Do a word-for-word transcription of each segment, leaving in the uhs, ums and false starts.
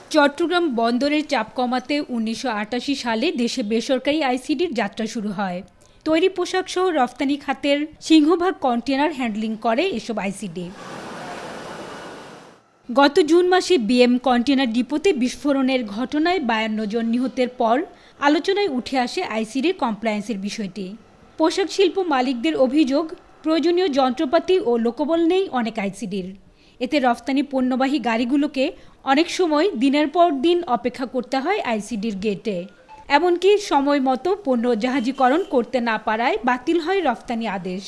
চট্টগ্রাম বন্দরের চাপ কমাতে উনিশশো আটাশি সালে দেশে বেসরকারি আইসিডির যাত্রা শুরু হয়। তৈরি পোশাক সহ রফতানি খাতের সিংহভাগ কন্টেনার হ্যান্ডলিং করে এসব আইসিডি। গত জুন মাসে বিএম কন্টেনার ডিপোতে বিস্ফোরণের ঘটনায় বায়ান্ন জন নিহতের পর আলোচনায় উঠে আসে আইসিডির কমপ্লায়েন্সের বিষয়টি। পোশাক শিল্প মালিকদের অভিযোগ, প্রয়োজনীয় যন্ত্রপাতি ও লোকবল নেই অনেক আইসিডির। এতে রফতানি পণ্যবাহী গাড়িগুলোকে অনেক সময় দিনের পর দিন অপেক্ষা করতে হয় আইসিডির গেটে। এমনকি সময় মতো পণ্য জাহাজীকরণ করতে না পারায় বাতিল হয় রফতানি আদেশ।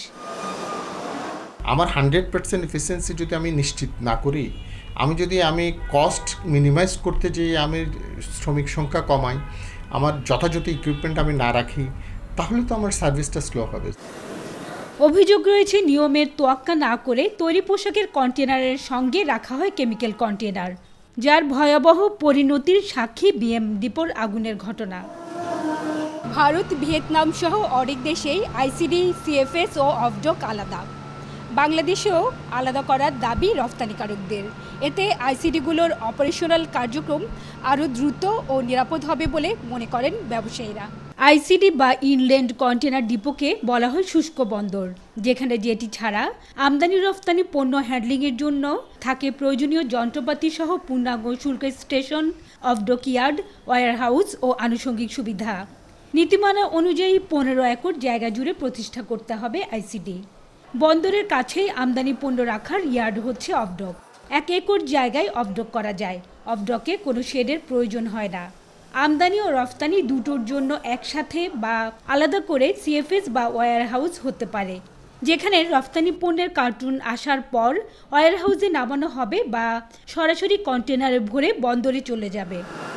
আমার হান্ড্রেড পার্সেন্ট এফিসিয়েন্সি যদি আমি নিশ্চিত না করি, আমি যদি আমি কস্ট মিনিমাইজ করতে যেয়ে আমি শ্রমিক সংখ্যা কমাই, আমার যথাযথ ইকুইপমেন্ট আমি না রাখি, তাহলে তো আমার সার্ভিসটা স্লো হবে। অভিযোগ রয়েছে নিয়মের তোয়াক্কা না করে তৈরি পোশাকের কন্টেনারের সঙ্গে রাখা হয় কেমিক্যাল কন্টেনার, যার ভয়াবহ পরিণতির সাক্ষী বিএম ডিপোর আগুনের ঘটনা। ভারত, ভিয়েতনাম সহ অনেক দেশেই আইসিডি, সিএফএস ও অফডক আলাদা। বাংলাদেশেও আলাদা করার দাবি রফতানিকারকদের। এতে আইসিডিগুলোর অপারেশনাল কার্যক্রম আরও দ্রুত ও নিরাপদ হবে বলে মনে করেন ব্যবসায়ীরা। আইসিডি বা ইনল্যান্ড কন্টেনার ডিপোকে বলা হয় শুষ্ক বন্দর, যেখানে জেটি ছাড়া আমদানি রফতানি পণ্য হ্যান্ডলিংয়ের জন্য থাকে প্রয়োজনীয় যন্ত্রপাতি সহ পূর্ণাঙ্গ শুল্ক station, off dock yard, warehouse ও আনুষঙ্গিক সুবিধা। নীতিমালা অনুযায়ী পনেরো একর জায়গা জুড়ে প্রতিষ্ঠা করতে হবে আইসিডি। বন্দরের কাছেই আমদানি পণ্য রাখার ইয়ার্ড হচ্ছে অফডক। এক একর জায়গায় অফডক করা যায়। অফডকে কোনো শেডের প্রয়োজন হয় না। আমদানি ও রফতানি দুটোর জন্য একসাথে বা আলাদা করে সিএফএস বা ওয়্যার হাউস হতে পারে, যেখানে রফতানি পণ্যের কার্টুন আসার পর ওয়্যার হাউসে নামানো হবে বা সরাসরি কন্টেনারে ভরে বন্দরে চলে যাবে।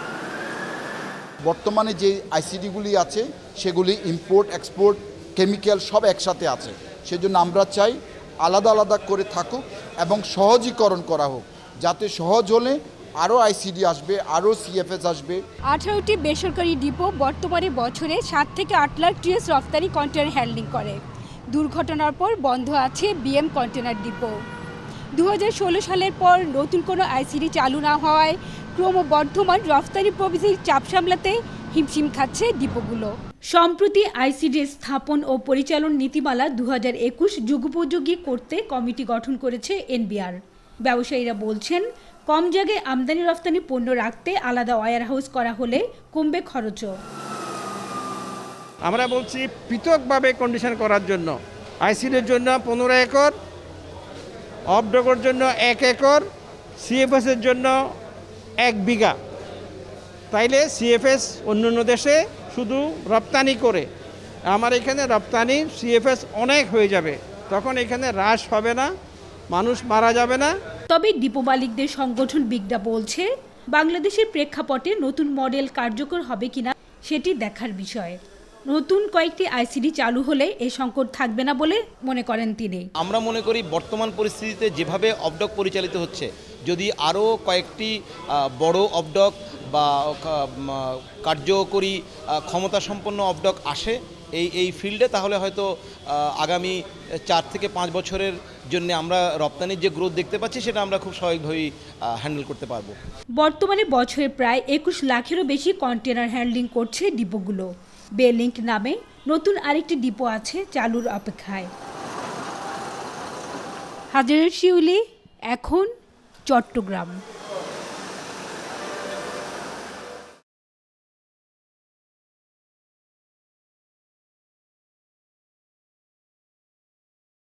বর্তমানে যে আইসিডিগুলি আছে সেগুলি ইম্পোর্ট, এক্সপোর্ট, কেমিক্যাল সব একসাথে আছে। সেজন্য আমরা চাই আলাদা আলাদা করে থাকুক এবং সহজীকরণ করা হোক, যাতে সহজ হলে আরও আইসিডি আসবে, আরও সিএফএস আসবে। আঠারোটি বেসরকারি ডিপো বর্তমানে বছরে সাত থেকে আট লাখ টিএস রফতানি কন্টেনার হ্যান্ডলিং করে। দুর্ঘটনার পর বন্ধ আছে বিএম কন্টেনার ডিপো। দু হাজার ষোলো সালের পর নতুন কোনো আইসিডি চালু না হওয়ায় ক্রমবর্ধমান রফতানি প্রবৃদ্ধির চাপ সামলাতে হিমশিম খাচ্ছে ডিপোগুলো। সম্প্রতি আইসিডি স্থাপন ও পরিচালন নীতিমালা দু হাজার একুশ যুগোপযোগী করতে কমিটি গঠন করেছে এনবিআর। ব্যবসায়ীরা বলছেন, কম জায়গায় আমদানি রফতানি পণ্য রাখতে আলাদা ওয়্যার হাউস করা হলে কমবে খরচও। আমরা বলছি পৃথকভাবে কন্ডিশন করার জন্য আইসিডির জন্য পনেরো একর, অফডকের জন্য এক একর, সিএফএসের জন্য এক বিঘা। তাইলে সিএফএস অন্য অন্য দেশে শুধু রপ্তানি করে, আমার এখানে রপ্তানি সিএফএস অনেক হয়ে যাবে, তখন এখানে হ্রাস হবে না, মানুষ মারা যাবে না। তবে ডিপো মালিকদের সংগঠন বিগডা বলছে, বাংলাদেশের প্রেক্ষাপটে নতুন মডেল কার্যকর হবে কিনা সেটি দেখার বিষয়। নতুন কয়েকটি আইসিডি চালু হলে এই সংকট থাকবে না বলে মনে করেন তিনি। আমরা মনে করি বর্তমান পরিস্থিতিতে যেভাবে অফডক পরিচালিত হচ্ছে, যদি আরও কয়েকটি বড় অফডক বা কার্যকরী ক্ষমতা সম্পন্ন অফডক আসে এই এই ফিল্ডে, তাহলে হয়তো আগামী চার থেকে পাঁচ বছরের জন্য আমরা রপ্তানির যে গ্রোথ দেখতে পাচ্ছি সেটা আমরা খুব স্বাভাবিকভাবেই হ্যান্ডেল করতে পারবো। বর্তমানে বছরে প্রায় একুশ লাখেরও বেশি কন্টেনার হ্যান্ডলিং করছে ডিপোগুলো। বে লিংক নামে নতুন আরেকটি ডিপো আছে চালুর অপেক্ষায়। হাজারের শিউলি, এখন চট্টগ্রাম।